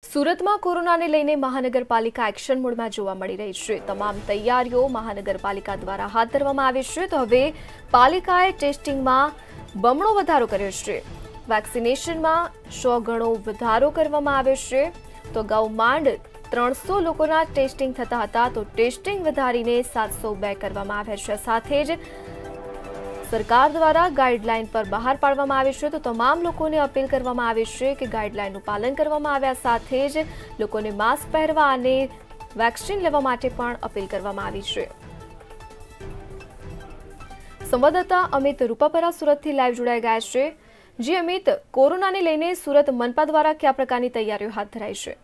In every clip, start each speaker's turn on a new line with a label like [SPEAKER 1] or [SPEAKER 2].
[SPEAKER 1] સુરતમાં કોરોનાને લઈને મહાનગરપાલિકા એક્શન મોડમાં જોવા મળી રહી છે। તમામ તૈયારીઓ મહાનગરપાલિકા દ્વારા હાથ ધરવામાં આવી છે। તો હવે પાલિકાએ ટેસ્ટિંગમાં બમણો વધારો કર્યો છે। વેક્સિનેશનમાં 100 ગણો વધારો કરવામાં આવ્યો છે। તો અગાઉ માંડ 300 લોકોના ટેસ્ટિંગ થતા હતા, તો ટેસ્ટિંગ વધારીને 702 કરવામાં આવ્યા છે। સાથે જ સરકાર દ્વારા ગાઈડલાઈન પર બહાર પાડવામાં આવી છે। તો તમામ લોકોને અપીલ કરવામાં આવી છે કે ગાઈડલાઈનનું પાલન કરવામાં આવ્યા સાથે જ લોકોને માસ્ક પહેરવા અને વેક્સિન લેવા માટે પણ અપીલ કરવામાં આવી છે। સંવાદદાતા અમિત રૂપાપરા સુરતથી લાઈવ જોડાઈ ગયા છે। જી અમિત, કોરોનાને લઈને સુરત મનપા દ્વારા કયા પ્રકારની તૈયારીઓ હાથ ધરાઈ છે?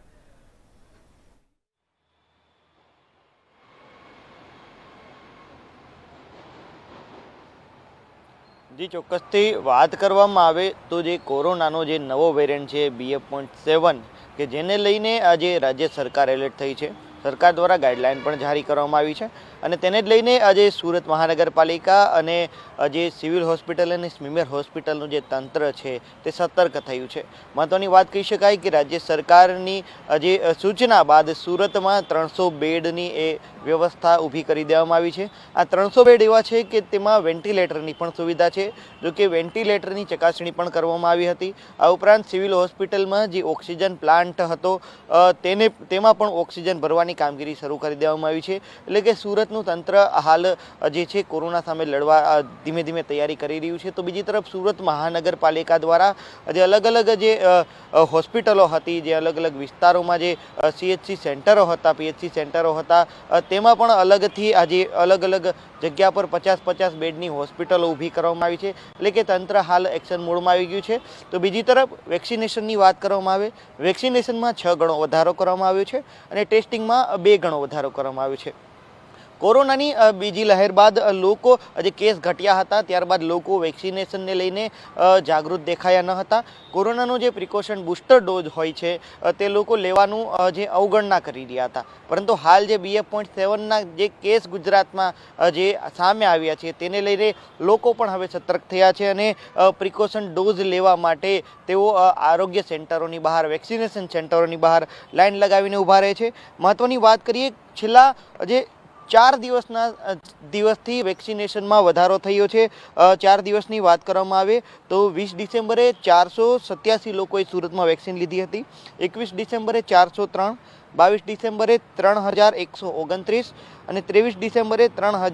[SPEAKER 2] जी ચોક્કસથી વાત કરવામાં આવે તો જે કોરોનાનો જે નવો વેરિયન્ટ છે BF.7 કે જેને લઈને આજે રાજ્ય સરકાર એલર્ટ થઈ છે। સરકાર દ્વારા ગાઈડલાઈન પણ જારી કરવામાં આવી છે અને તેને જ લઈને આજે સુરત મહાનગરપાલિકા અને જે સિવિલ હોસ્પિટલ અને સ્મીમેર હોસ્પિટલનું જે તંત્ર છે તે સતર્ક થયું છે। મહત્વની વાત કહી શકાય કે રાજ્ય સરકારની જે સૂચના બાદ સુરતમાં 300 બેડની એ વ્યવસ્થા ઊભી કરી દેવામાં આવી છે। આ 300 બેડ એવા છે કે તેમાં વેન્ટિલેટરની પણ સુવિધા છે, જો કે વેન્ટિલેટરની ચકાસણી પણ કરવામાં આવી હતી। આ ઉપરાંત સિવિલ હોસ્પિટલમાં જે ઓક્સિજન પ્લાન્ટ હતો તેમાં પણ ઓક્સિજન ભરવાની કામગીરી શરૂ કરી દેવામાં આવી છે। એટલે કે સુરતનું તંત્ર હાલ જે છે કોરોના સામે લડવા ધીમે ધીમે તૈયારી કરી રહ્યું છે। તો બીજી તરફ સુરત મહાનગરપાલિકા દ્વારા જે અલગ અલગ જે હોસ્પિટલો હતી, જે અલગ અલગ વિસ્તારોમાં જે CHC સેન્ટરો હતા, PHC સેન્ટરો હતા, તેમાં પણ અલગથી આજે અલગ અલગ જગ્યા પર 50-50 બેડની હોસ્પિટલો ઊભી કરવામાં આવી છે। એટલે કે તંત્ર હાલ એક્શન મોડમાં આવી ગયું છે। તો બીજી તરફ વેક્સિનેશનની વાત કરવામાં આવે, વેક્સિનેશનમાં 6 ગણો વધારો કરવામાં આવ્યો છે અને ટેસ્ટિંગમાં 2 ગણો વધારો કરવામાં આવ્યો છે। કોરોનાની બીજી લહેર બાદ લોકો જે કેસ ઘટ્યા હતા, ત્યારબાદ લોકો વેક્સિનેશનને લઈને જાગૃત દેખાયા ન હતા। કોરોનાનો જે પ્રિકોશન બૂસ્ટર ડોઝ હોય છે તે લોકો લેવાનું જે અવગણના કરી રહ્યા હતા, પરંતુ હાલ જે BF.7ના જે કેસ ગુજરાતમાં જે સામે આવ્યા છે તેને લઈને લોકો પણ હવે સતર્ક થયા છે અને પ્રિકોશન ડોઝ લેવા માટે તેઓ આરોગ્ય સેન્ટરોની બહાર, વેક્સિનેશન સેન્ટરોની બહાર લાઈન લગાવીને ઊભા રહે છે। મહત્વની વાત કરીએ, છેલ્લા જે 4 દિવસથી વેક્સિનેશનમાં વધારો થયો છે। 4 દિવસની વાત કરવામાં આવે તો 20 ડિસેમ્બરે 487 લોકોએ સુરતમાં વેક્સિન લીધી હતી, 21 ડિસેમ્બરે 403, 22 ડિસેમ્બરે 3129 અને 23 ડિસેમ્બરે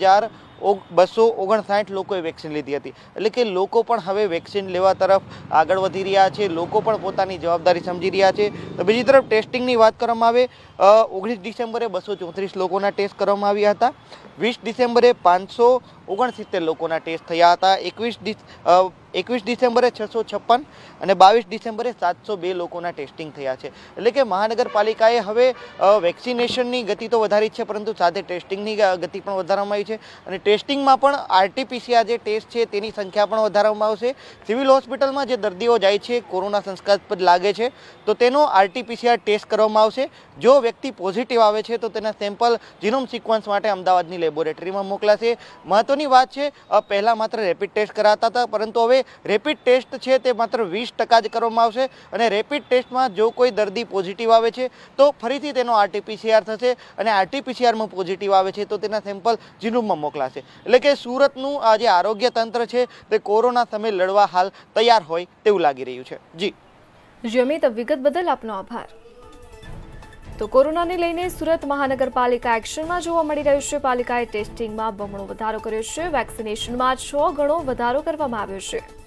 [SPEAKER 2] 3259 લોકોએ વેક્સિન લીધી હતી। એટલે કે લોકો પણ હવે વેક્સિન લેવા તરફ આગળ વધી રહ્યા છે, લોકો પણ પોતાની જવાબદારી સમજી રહ્યા છે। તો બીજી તરફ ટેસ્ટિંગની વાત કરવામાં આવે, 19 ડિસેમ્બરે 234 લોકોના ટેસ્ટ કરવામાં આવ્યા હતા, 20 ડિસેમ્બરે 569 લોકોના ટેસ્ટ થયા હતા, 21 ડિસેમ્બરે 656 અને 22 ડિસેમ્બરે 702 લોકોના ટેસ્ટિંગ થયા છે। એટલે કે મહાનગરપાલિકાએ હવે વેક્સિનેશનની ગતિ તો વધારી છે, પરંતુ સાથે ટેસ્ટિંગની ગતિ પણ વધારવામાં આવી છે અને ટેસ્ટિંગમાં પણ RT-PCR જે ટેસ્ટ છે તેની સંખ્યા પણ વધારવામાં આવશે। સિવિલ હોસ્પિટલમાં જે દર્દીઓ જાય છે, કોરોના શંકાસ્પદ લાગે છે તો તેનો RT-PCR ટેસ્ટ કરવામાં આવશે। જો વ્યક્તિ પોઝિટિવ આવે છે તો તેના સેમ્પલ જીનોમ સિક્વન્સ માટે અમદાવાદની લેબોરેટરીમાં મોકલાશે। મહત્વની વાત છે, પહેલાં માત્ર રેપિડ ટેસ્ટ કરાતા હતા, પરંતુ હવે રેપિડ ટેસ્ટ છે તે માત્ર 20% જ કરવામાં આવશે અને રેપિડ ટેસ્ટમાં જો કોઈ દર્દી પોઝિટિવ આવે છે તો ફરીથી તેનો RT-PCR થશે અને RT-PCRમાં પોઝિટિવ આવે છે તો તેના સેમ્પલ જીનોમમાં મોકલાશે। એટલે કે સુરતનું આ જે આરોગ્ય તંત્ર છે તે કોરોના સામે લડવા હાલ તૈયાર હોય તેવું લાગી રહ્યું છે।
[SPEAKER 1] જી અમિત, વિગત બદલ આપનો આભાર। તો કોરોનાને લઈને સુરત મહાનગરપાલિકા એક્શનમાં જોવા મળી રહ્યું છે। પાલિકાએ ટેસ્ટિંગમાં બમણો વધારો કર્યો છે, વેક્સિનેશનમાં 6 ગણો વધારો કરવામાં આવ્યો છે।